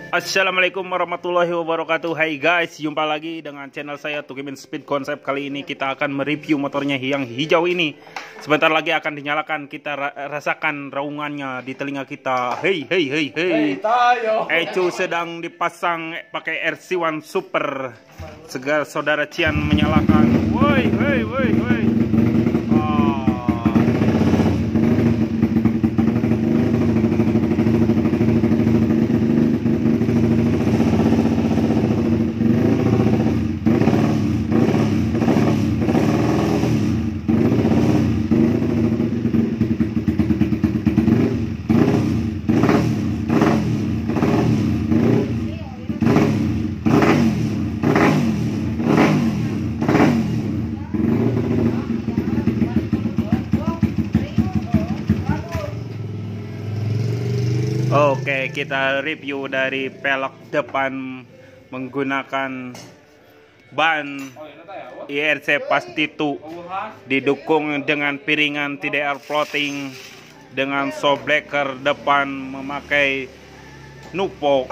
Assalamualaikum warahmatullahi wabarakatuh. Hai guys, jumpa lagi dengan channel saya Tukimin Speed Concept. Kali ini kita akan mereview motornya yang hijau ini. Sebentar lagi akan dinyalakan, kita rasakan raungannya di telinga kita. Hei hei hei hei. Ecu sedang dipasang pakai RC1 Super. Segala saudara Cian menyalakan. Woi woi woi woi. Oke, kita review dari pelek depan menggunakan ban IRC Pastitu, didukung dengan piringan TDR floating dengan shockbreaker depan memakai Nupo.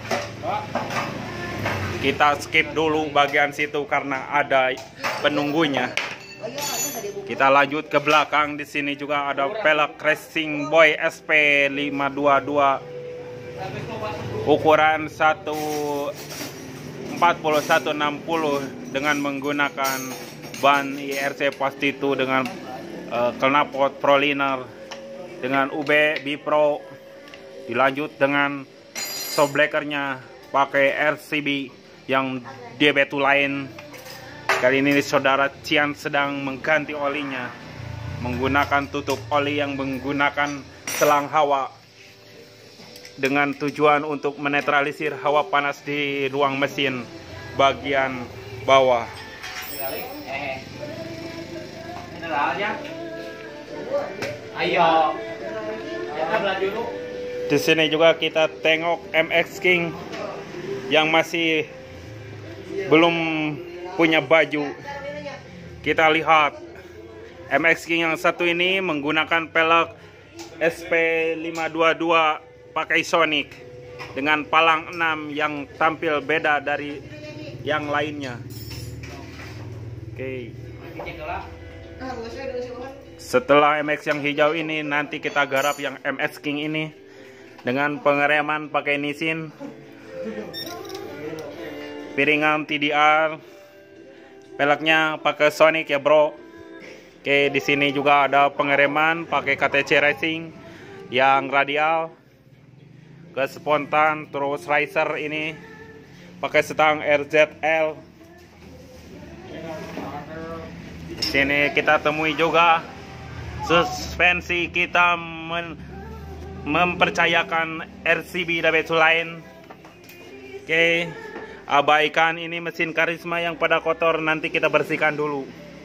Kita skip dulu bagian situ karena ada penunggunya. Kita lanjut ke belakang. Di sini juga ada pelek Racing Boy SP522 ukuran 140-160 dengan menggunakan ban IRC Pastitu dengan knalpot Proliner dengan UB Bipro. Dilanjut dengan shockbreakernya pakai RCB yang DB2 lain. Kali ini saudara Cian sedang mengganti olinya menggunakan tutup oli yang menggunakan selang hawa dengan tujuan untuk menetralisir hawa panas di ruang mesin bagian bawah. Di sini juga kita tengok MX King yang masih belum punya baju. Kita lihat MX King yang satu ini menggunakan pelek SP522 pakai Sonic dengan palang 6 yang tampil beda dari yang lainnya. Oke. Setelah MX yang hijau ini, nanti kita garap yang MX King ini dengan pengereman pakai Nissin, piringan TDR, peleknya pakai Sonic ya bro. Oke, di sini juga ada pengereman pakai KTC Racing yang radial, ke spontan, terus riser ini pakai stang RZL. Di sini kita temui juga suspensi kita mempercayakan RCB DB2 lain. Oke. Abaikan ini mesin Karisma yang pada kotor, nanti kita bersihkan dulu.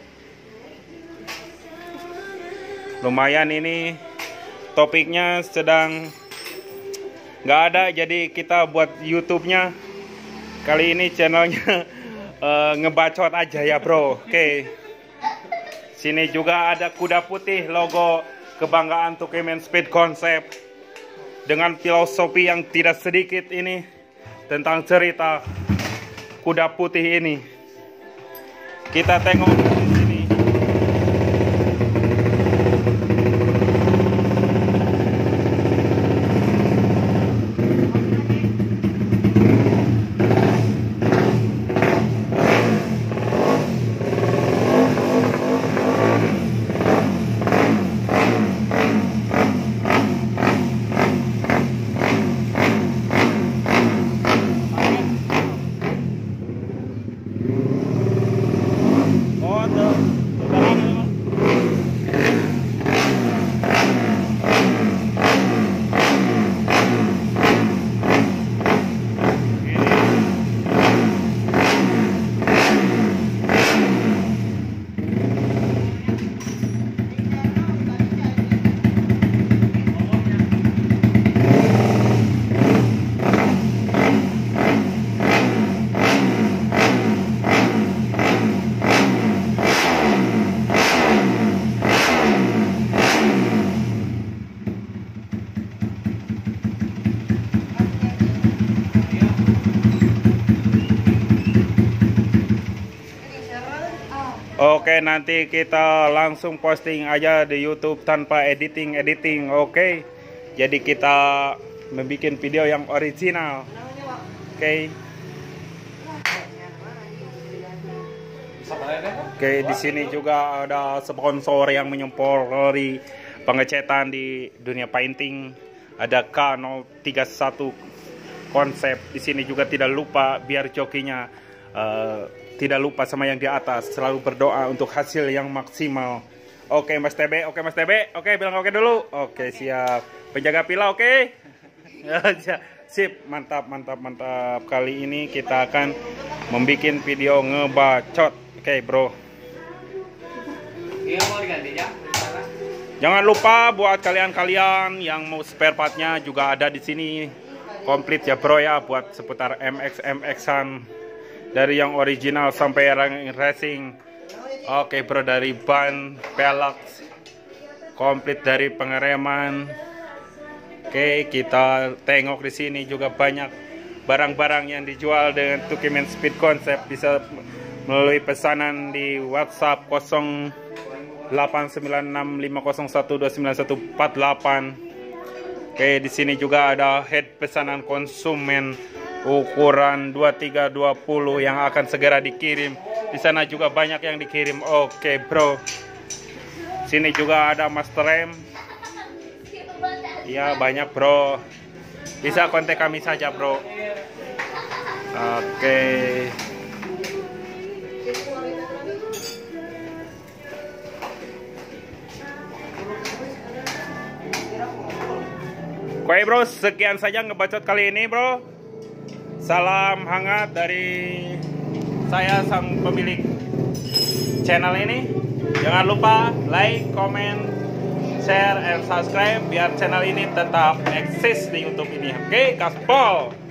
Lumayan ini topiknya sedang nggak ada, jadi kita buat YouTube-nya. Kali ini channelnya ngebacot aja ya bro. Oke. Sini juga ada kuda putih, logo kebanggaan Tukimin Speed Concept dengan filosofi yang tidak sedikit ini tentang cerita kuda putih ini. Kita tengok di sini. Oke, nanti kita langsung posting aja di YouTube tanpa editing. Oke. Jadi kita membuat video yang original. Oke. Oke, di sini juga ada sponsor yang menyempori pengecetan di dunia painting. Ada K031 konsep. Di sini juga tidak lupa biar jokinya tidak lupa sama yang di atas. Selalu berdoa untuk hasil yang maksimal. Oke Mas TB, oke bilang oke dulu. Oke siap. Penjaga pila oke. Sip, mantap. Kali ini kita akan membuat video ngebacot. Oke bro. Jangan lupa buat kalian yang mau spare partnya juga ada di sini. Komplit ya bro ya, buat seputar MX-an dari yang original sampai yang racing. Oke bro, dari ban, pelek, komplit dari pengereman. Oke, kita tengok di sini juga banyak barang-barang yang dijual dengan Tukiman Speed Concept. Bisa melalui pesanan di WhatsApp 089650129148. Oke, di sini juga ada head pesanan konsumen ukuran 2320 yang akan segera dikirim. Di sana juga banyak yang dikirim. Oke, bro. Sini juga ada master rem. Ya, banyak, bro. Bisa kontak kami saja, bro. Oke. Oke bro, sekian saja ngebacot kali ini bro. Salam hangat dari saya sang pemilik channel ini. Jangan lupa like, comment, share, and subscribe biar channel ini tetap eksis di YouTube ini. Oke, gaspol.